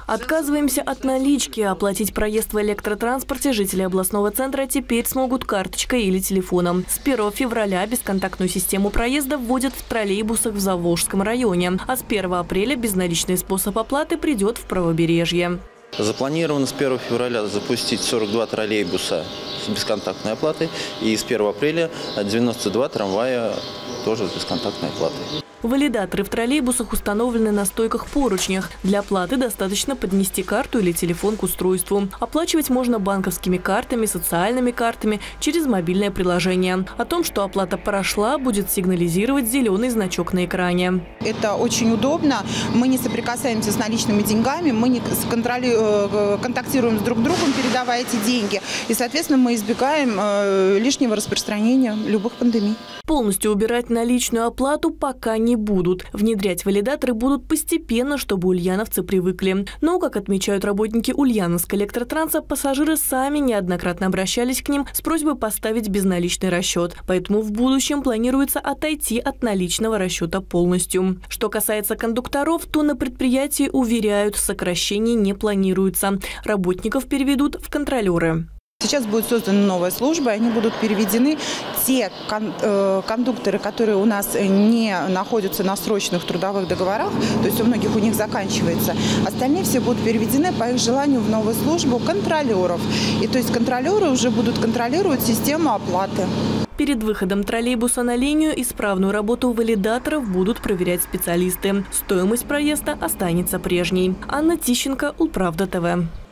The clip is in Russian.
Отказываемся от налички. Оплатить проезд в электротранспорте жители областного центра теперь смогут карточкой или телефоном. С 1 февраля бесконтактную систему проезда вводят в троллейбусах в Заволжском районе. А с 1 апреля безналичный способ оплаты придет в Правобережье. Запланировано с 1 февраля запустить 42 троллейбуса с бесконтактной оплатой. И с 1 апреля 92 трамвая тоже с бесконтактной оплатой. Валидаторы в троллейбусах установлены на стойках-поручнях. Для оплаты достаточно поднести карту или телефон к устройству. Оплачивать можно банковскими картами, социальными картами, через мобильное приложение. О том, что оплата прошла, будет сигнализировать зеленый значок на экране. Это очень удобно. Мы не соприкасаемся с наличными деньгами, мы не контактируем с друг другом, передавая эти деньги. И, соответственно, мы избегаем лишнего распространения любых пандемий. Полностью убирать наличную оплату пока не будут. Внедрять валидаторы будут постепенно, чтобы ульяновцы привыкли. Но, как отмечают работники Ульяновска электротранса, пассажиры сами неоднократно обращались к ним с просьбой поставить безналичный расчет. Поэтому в будущем планируется отойти от наличного расчета полностью. Что касается кондукторов, то на предприятии уверяют, сокращений не планируется. Работников переведут в контролеры. Сейчас будет создана новая служба, они будут переведены. Те кондукторы, которые у нас не находятся на срочных трудовых договорах, то есть у многих у них заканчивается, остальные все будут переведены по их желанию в новую службу контролеров. И то есть контролеры уже будут контролировать систему оплаты. Перед выходом троллейбуса на линию исправную работу валидаторов будут проверять специалисты. Стоимость проезда останется прежней. Анна Тищенко, Улправда ТВ.